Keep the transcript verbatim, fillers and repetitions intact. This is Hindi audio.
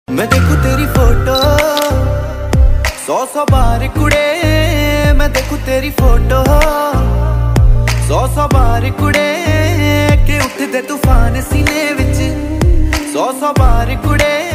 मैं देखूं तेरी फोटो सौ सौ बार कुड़े, मैं देखूं तेरी फोटो सौ सौ बार कुड़े, के उठदे तूफान सीने विच सौ सौ बार कुड़े।